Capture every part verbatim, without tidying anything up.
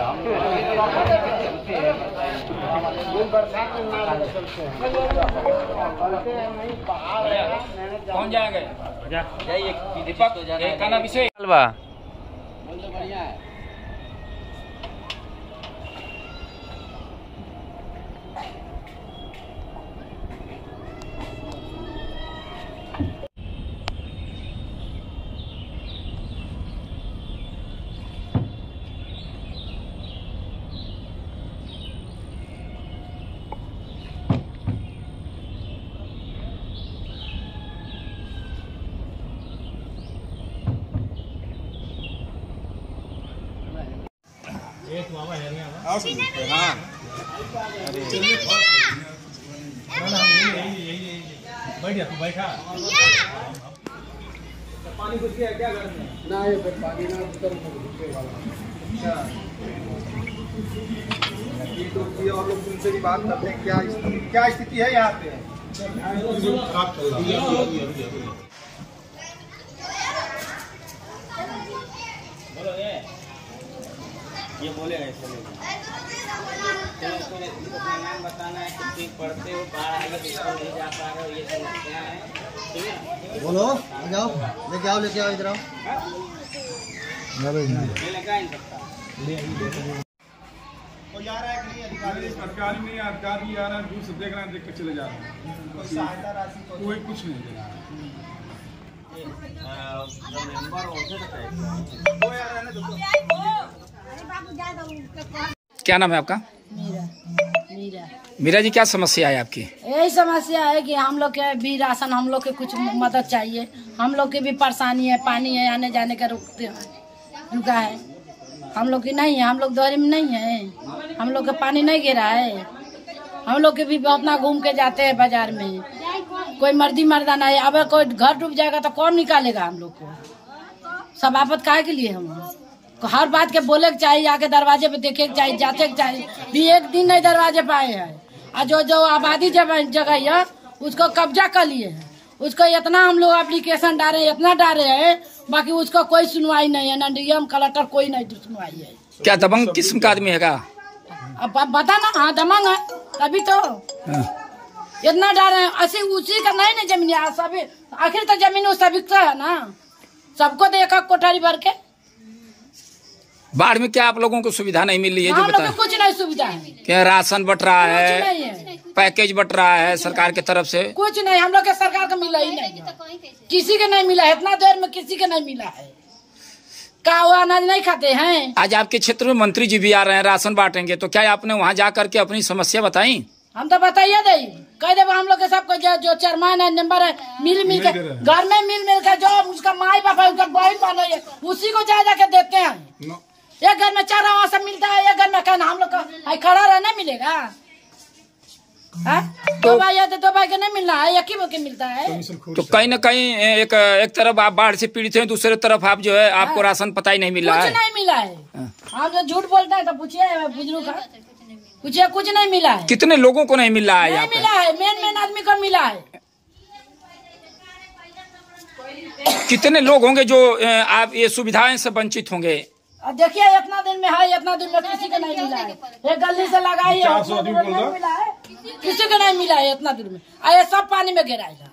कौन जाएंगे? जाइए दीपक, क्या नाम विषय? बढ़िया है। एक मामा है नहीं हाँ बैठ तू बैठा पानी कुछ क्या क्या करते हैं ना ये पानी ना उतर ये और लोग तुमसे भी बात करते हैं। क्या क्या स्थिति है यहाँ पे? खराब चल रहा है। ये बोलेगा इसलिए अपना नाम बताना है, कितनी पढ़ते हो, बाहर आएगा तो इसको नहीं जा पा रहे हो, ये समस्या है। ठीक है, बोलो जाओ, लेके आओ लेके आओ इधर आओ। कोई आ रहा है कि नहीं? अधिकारी सरकारी नहीं, अधिकारी आ रहा है, दूर से देख रहे हैं, देख के चले जा रहे हैं। कोई सहायता राशि कोई कुछ नहीं दे रहा है। क्या नाम है आपका? मीरा। मीरा मीरा जी, क्या समस्या है आपकी? यही समस्या है कि हम लोग के भी राशन, हम लोग के कुछ मदद चाहिए। हम लोग की भी परेशानी है, पानी है, आने जाने का रुकते रुका है। हम लोग की नहीं है, हम लोग दोहरी में नहीं है, हम लोग के पानी नहीं गिरा है। हम लोग के भी अपना घूम के जाते हैं बाजार में, कोई मर्दी मर्दा नहीं। अब कोई घर डूब जाएगा तो कौन निकालेगा हम लोग को? सब आफत काहे के लिए? हम हर बात के बोले के चाहिए, आके दरवाजे पे देखे के चाहिए, जाते के चाहिए। भी एक दिन नहीं दरवाजे पे आए हैं। और जो जो आबादी जगह है उसको कब्जा कर लिए है। उसको इतना हम लोग एप्लीकेशन डाले, इतना डाले हैं, बाकी उसको कोई सुनवाई नहीं है, ना डीएम कलेक्टर कोई नहीं सुनवाई है। क्या दबंग किस्म का आदमी है? अब बता ना। हाँ दबंग है, तभी तो इतना डाले हैं। ऐसे उसी का नहीं ना जमीन, सभी आखिर तो जमीन वो सभी का है ना, सबको तो एक एक कोठारी भर के। बाढ़ में क्या आप लोगों को सुविधा नहीं मिल रही है? जो बताएं। कुछ नहीं सुविधा है। क्या राशन बट रहा है, है, पैकेज बट रहा है सरकार की तरफ से? कुछ नहीं, हम लोग के सरकार को मिला ही नहीं, किसी के नहीं मिला है। इतना देर में किसी के नहीं मिला है। का वो अनाज नहीं खाते हैं? आज आपके क्षेत्र में मंत्री जी भी आ रहे हैं, राशन बांटेंगे, तो क्या आपने वहाँ जा करके अपनी समस्या बताई? हम तो बताइए दे कह दे हम लोग के सबको जो, जो चेयरमैन है, नंबर है, मिल मिल के घर में मिल मिल के जो उसका माई बाप है, उसका बहन बहन है, उसी को जा जाके देते हैं। एक घर में चारा वहाँ से मिलता है, एक घर में कहना हम लोग का खड़ा रहना मिलेगा। दो भाई है तो दो भाई के नहीं मिल रहा है, एक ही के मिलता है। तो कहीं न कहीं एक एक तरफ आप बाढ़ से पीड़ित हैं, दूसरे तरफ आप जो है आपको राशन पता ही नहीं मिल रहा है। कुछ नहीं मिला है। आप जो झूठ बोलते हैं तो पूछिए बुजुर्ग का, पूछिए कुछ नहीं मिला है। कितने लोगों को नहीं मिल रहा है? नहीं मिला है, मेन मेन आदमी को मिला है। कितने लोग होंगे जो आप ये सुविधाएं से वंचित होंगे? देखिए इतना दिन में है, इतना दिन में किसी को नहीं मिला है। एक गली से लगाई है, मिला है, किसी को नहीं मिला है इतना दिन में। आए सब पानी में गिराएगा।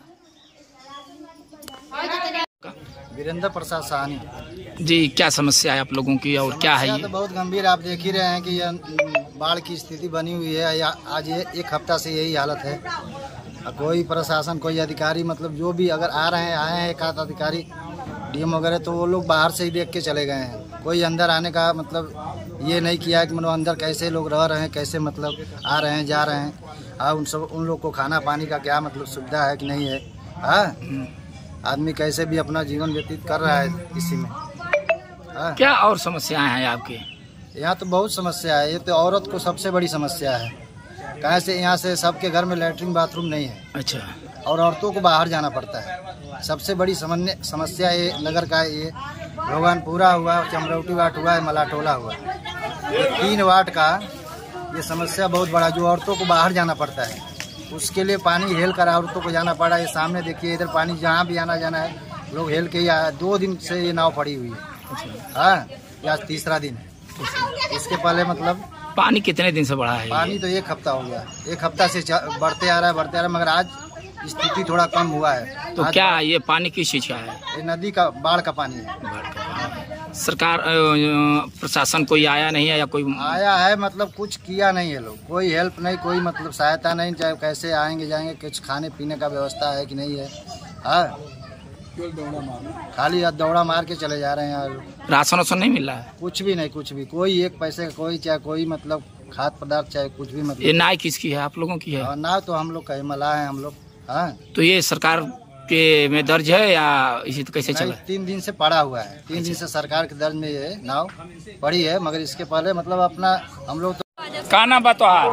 वीरेंद्र प्रसाद साहनी जी, क्या समस्या है आप लोगों की और क्या है ये? तो बहुत गंभीर, आप देख ही रहे हैं कि यह बाढ़ की स्थिति बनी हुई है। आज ये एक हफ्ता से यही हालत है। कोई प्रशासन, कोई अधिकारी, मतलब जो भी अगर आ रहे हैं, आए हैं एक आध अधिकारी डीएम वगैरह, तो वो लोग बाहर से ही देख के चले गए हैं। कोई अंदर आने का मतलब ये नहीं किया है कि मतलब अंदर कैसे लोग रह रहे हैं, कैसे मतलब आ रहे हैं जा रहे हैं। हाँ, उन सब उन लोग को खाना पानी का क्या मतलब सुविधा है कि नहीं है। हाँ, आदमी कैसे भी अपना जीवन व्यतीत कर रहा है इसी में। हाँ, क्या और समस्याएं हैं आपके यहाँ? तो बहुत समस्या है। ये तो औरत को सबसे बड़ी समस्या है। कहाँ से यहाँ से सबके घर में लैट्रिन बाथरूम नहीं है। अच्छा। और औरतों को बाहर जाना पड़ता है। सबसे बड़ी समस्या ये नगर का, ये भगवानपुरा हुआ, चमरौटी वाट हुआ है, मलाटोला हुआ, ये तीन वाट का ये समस्या बहुत बड़ा, जो औरतों को बाहर जाना पड़ता है। उसके लिए पानी हेल कर औरतों को जाना पड़ा। ये सामने देखिए, इधर पानी जहाँ भी आना जाना है लोग हेल के ही आया। दो दिन से ये नाव पड़ी हुई है। हाँ, आज तीसरा दिन है। हफ्ते से? इसके पहले मतलब पानी कितने दिन से बढ़ा है? पानी तो एक हफ्ता हो गया, एक हफ्ता से चा- बढ़ते आ रहा है बढ़ते आ रहा है, मगर आज स्थिति थोड़ा कम हुआ है। तो आज क्या ये पानी किस चीज का है? ये नदी का बाढ़ का पानी है। सरकार अ, अ, प्रशासन कोई आया नहीं है या कोई? आया है मतलब कुछ किया नहीं है लोग, कोई हेल्प नहीं, कोई मतलब सहायता नहीं, चाहे कैसे आएंगे जाएंगे, कुछ खाने पीने का व्यवस्था है कि नहीं है। हाँ, खाली दौड़ा मार के चले जा रहे हैं यार। राशन वासन नहीं मिल रहा है? कुछ भी नहीं, कुछ भी, कोई एक पैसे का कोई, चाहे कोई मतलब खाद्य पदार्थ, चाहे कुछ भी ये मतलब। नाव किसकी है? आप लोगों की है? और नाव तो हम लोग का मला है हम लोग। हाँ, तो ये सरकार के में दर्ज है या इसी तो कैसे नहीं, चला? तीन दिन से पड़ा हुआ है, तीन दिन से सरकार के दर्ज में ये नाव पड़ी है, मगर इसके पहले मतलब अपना हम लोग तो का नाम बा तोहार?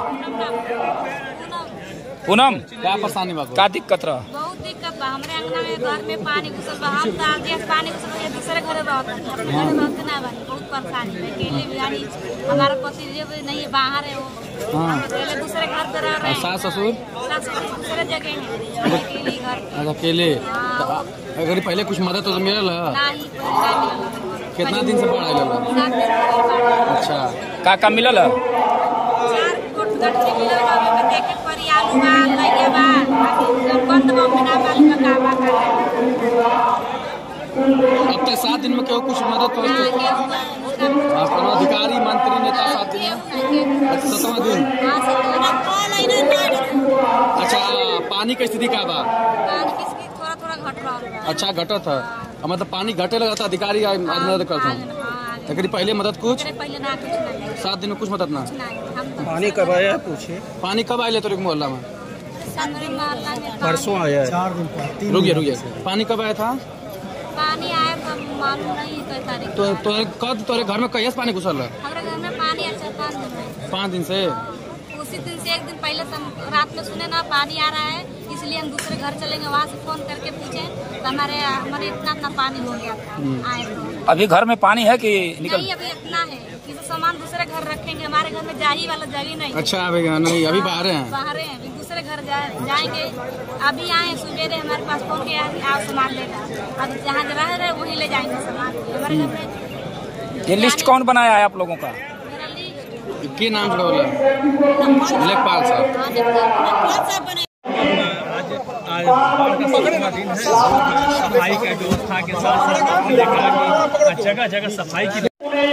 पूनम, क्या परेशानी बा? का दिक्कत रहा? बहुत दिक्कत बा। हमरे अंगना में घर में पानी घुसल बा। हम तो आज आज पानी घुसल बा, दूसरे घर रहत अपने घरे रहते ना बानी। बहुत परेशानी है, अकेले भी यानी हमारा पति जो भी नहीं है, बाहर है वो। हाँ। अकेले दूसरे घर पे रह रहे हैं। सास ससुर सास ससुर दूसरे जगह है, अकेले घर पे। आज अकेले? हाँ। तो अगर पहले कुछ मदद तो मिलल है? नहीं पहले नहीं मिला। कितना दिन से बाढ़ आयल बा? सात दिन से बाढ़। अच्छा, का का मिलल है? चार फुट गट्टी मिलल बा, ओमे देखे परी आलू बा, लइया बा, अभी बंद बा, बिना मालूम बा का बा का है। अब तक सात दिन में क्यों कुछ मदद ना कर? केहू नहीं, उसका कुछ अपना अधिकारी मंत्री नेता सात दिन केहू में? नहीं, केहू नहीं। अच्छा, सतवां दिन? हाँ, सतवां दिन। कॉल आई ना लाइट। अच्छा, पानी की स्थिति का बा? पानी किसकी थोड़ा थोड़ा घट रहा है। अच्छा, घटत है। अब मतलब पानी घटे लगा था, अधिकारी आए मदद करता हूँ। अगर पहले मदद कुछ पहले ना कुछ नहीं, सात दिन में कुछ मदद ना? नहीं। हम तो पानी कब आया पूछे? पानी कब आये तो मोहल्ला में? सनरे मोहल्ला में परसों आया है। चार दिन पर रुकिए रुकिए, पानी कब आया था? पानी आया तो मालूम नहीं कई तारीख तो तोरे कद तोरे घर में कहिया से पानी घुसल है? हमारे घर में पानी अच्छा पाँच दिन में। पाँच दिन से? उसी दिन से एक दिन पहले से हम रात में सुने ना पानी आ रहा है, इसलिए हम दूसरे घर चलेंगे, वहाँ से फोन करके पूछे तो हमारे हमारे इतना इतना पानी हो गया था। आए तो अभी घर में पानी है कि निकल? नहीं, अभी इतना है कि तो सामान दूसरे घर रखेंगे, हमारे घर में जाही वाला जगह नहीं। अच्छा, अभी नहीं, अभी बाहर हैं? बाहर हैं, अभी दूसरे घर जा, जाएंगे। अभी आए सवेरे हमारे पास फोन किया आओ सामान लेगा, अब जहाँ रह रहे वहीं ले जाएंगे सामान। हमारे घर में ये लिस्ट कौन बनाया है आप लोगों का? मेरा लिस्ट के नाम से बोला? लेखपाल साहब। हाँ, लेखपाल साहब बने। आज बाढ़ का सातवां दिन है। सफाई की व्यवस्था के साथ साथ आपने देखा कि जगह जगह सफाई की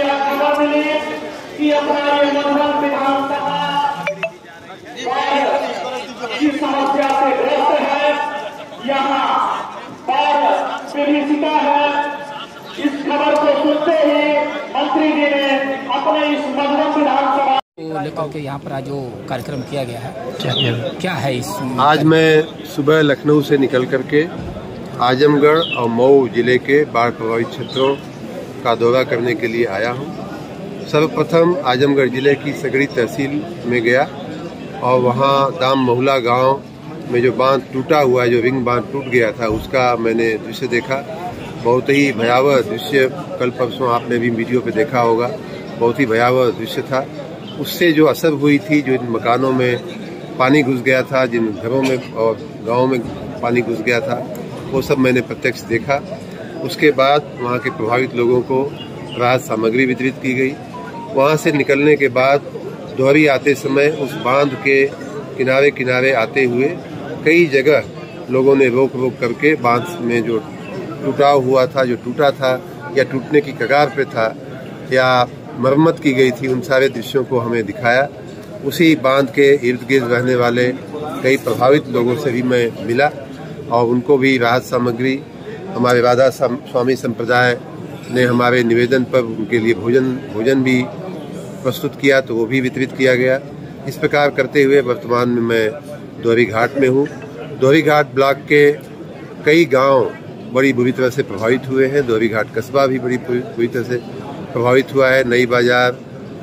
इस खबर को सुनते ही मंत्री जी ने अपने इस मधुरम विधानसभा को लेकर के यहाँ पर आज जो कार्यक्रम किया गया है, क्या क्या है इस? आज मैं सुबह लखनऊ से निकल करके आजमगढ़ और मऊ जिले के बाढ़ प्रभावित क्षेत्रों का दौरा करने के लिए आया हूँ। सर्वप्रथम आजमगढ़ जिले की सगड़ी तहसील में गया और वहाँ दाम महुला गांव में जो बांध टूटा हुआ है, जो रिंग बांध टूट गया था, उसका मैंने दृश्य देखा। बहुत ही भयावह दृश्य, कल परसों आपने भी वीडियो पे देखा होगा, बहुत ही भयावह दृश्य था। उससे जो असर हुई थी, जो इन मकानों में पानी घुस गया था, जिन घरों में और गाँव में पानी घुस गया था, वो सब मैंने प्रत्यक्ष देखा। उसके बाद वहाँ के प्रभावित लोगों को राहत सामग्री वितरित की गई। वहाँ से निकलने के बाद दोहरी आते समय उस बांध के किनारे किनारे आते हुए कई जगह लोगों ने रोक रोक करके बांध में जो टूटाव हुआ था, जो टूटा था या टूटने की कगार पे था या मरम्मत की गई थी, उन सारे दृश्यों को हमें दिखाया। उसी बांध के इर्द गिर्द रहने वाले कई प्रभावित लोगों से भी मैं मिला और उनको भी राहत सामग्री, हमारे राधा स्वामी संप्रदाय ने हमारे निवेदन पर उनके लिए भोजन भोजन भी प्रस्तुत किया, तो वो भी वितरित किया गया। इस प्रकार करते हुए वर्तमान में मैं दोहरी घाट में हूँ। दोहरी घाट ब्लॉक के कई गांव बड़ी बुरी तरह से प्रभावित हुए हैं। दोहरी घाट कस्बा भी बड़ी बुरी तरह से प्रभावित हुआ है। नई बाजार,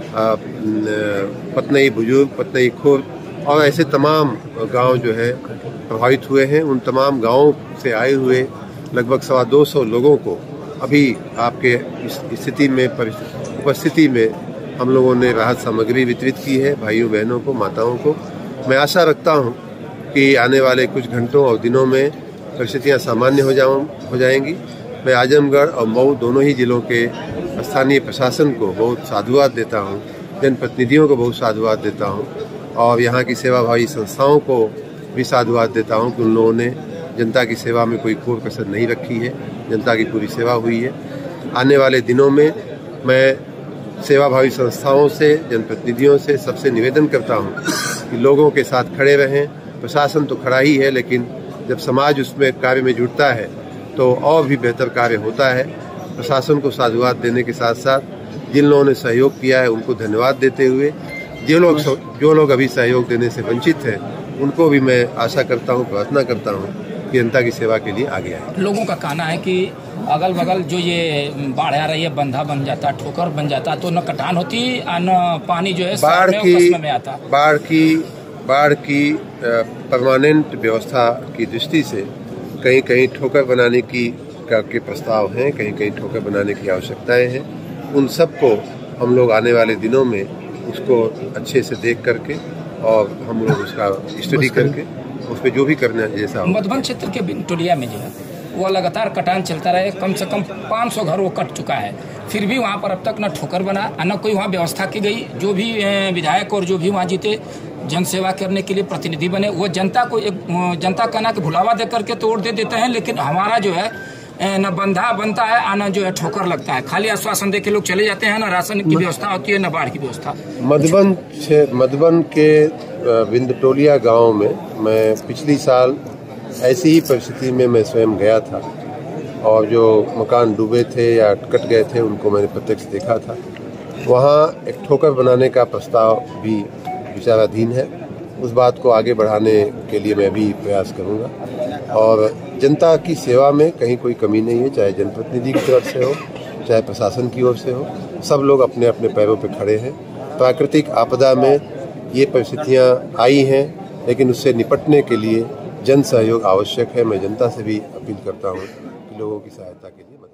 पतनई बुजुर्ग, पतनई खुर्द और ऐसे तमाम गांव जो है प्रभावित हुए हैं। उन तमाम गांवों से आए हुए लगभग सवा दो सौ लोगों को अभी आपके इस स्थिति में उपस्थिति में हम लोगों ने राहत सामग्री वितरित की है, भाइयों बहनों को, माताओं को। मैं आशा रखता हूं कि आने वाले कुछ घंटों और दिनों में परिस्थितियां सामान्य हो जाऊं हो जाएंगी। मैं आजमगढ़ और मऊ दोनों ही जिलों के स्थानीय प्रशासन को बहुत साधुवाद देता हूँ, जनप्रतिनिधियों को बहुत साधुवाद देता हूँ और यहाँ की सेवाभावी संस्थाओं को भी साधुवाद देता हूँ कि उन लोगों ने जनता की सेवा में कोई कोर कसर नहीं रखी है, जनता की पूरी सेवा हुई है। आने वाले दिनों में मैं सेवाभावी संस्थाओं से, जनप्रतिनिधियों से सबसे निवेदन करता हूँ कि लोगों के साथ खड़े रहें। प्रशासन तो खड़ा ही है, लेकिन जब समाज उसमें कार्य में जुटता है तो और भी बेहतर कार्य होता है। प्रशासन को साधुवाद देने के साथ साथ जिन लोगों ने सहयोग किया है उनको धन्यवाद देते हुए जो लोग जो लोग अभी सहयोग देने से वंचित हैं उनको भी मैं आशा करता हूँ, प्रार्थना करता हूँ कि जनता की सेवा के लिए आगे आए। लोगों का कहना है कि अगल बगल जो ये बाढ़ आ रही है, बंधा बन जाता, ठोकर बन जाता, तो न कटान होती और न पानी जो है बाढ़ की में आता। बाढ़ की बाढ़ की परमानेंट व्यवस्था की दृष्टि से कहीं कहीं ठोकर बनाने की के प्रस्ताव हैं, कहीं कहीं ठोकर बनाने की आवश्यकताएं हैं। उन सबको हम लोग आने वाले दिनों में उसको अच्छे से देख करके और हम लोग उसका स्टडी करके उस पर जो भी करना जैसा। मधुबन क्षेत्र के बिनटोलिया में जो है वो लगातार कटान चलता रहे, कम से कम पाँच सौ घर वो कट चुका है, फिर भी वहाँ पर अब तक न ठोकर बना न कोई वहाँ व्यवस्था की गई। जो भी विधायक और जो भी वहाँ जीते जन सेवा करने के लिए प्रतिनिधि बने, वो जनता को एक जनता का ना कि भुलावा दे करके तोड़ दे देते हैं, लेकिन हमारा जो है न बंधा बनता है न जो है ठोकर लगता है। खाली आश्वासन दे के लोग चले जाते हैं, न राशन की व्यवस्था होती है न बाढ़ की व्यवस्था। मधुबन मधुबन के बिंदटोलिया गांव में मैं पिछली साल ऐसी ही परिस्थिति में मैं स्वयं गया था और जो मकान डूबे थे या कट गए थे उनको मैंने प्रत्यक्ष देखा था। वहाँ एक ठोकर बनाने का प्रस्ताव भी विचाराधीन है। उस बात को आगे बढ़ाने के लिए मैं भी प्रयास करूँगा और जनता की सेवा में कहीं कोई कमी नहीं है, चाहे जनप्रतिनिधि की तरफ से हो चाहे प्रशासन की ओर से हो। सब लोग अपने अपने पैरों पर खड़े हैं। प्राकृतिक आपदा में ये परिस्थितियाँ आई हैं, लेकिन उससे निपटने के लिए जन सहयोग आवश्यक है। मैं जनता से भी अपील करता हूँ कि लोगों की सहायता के लिए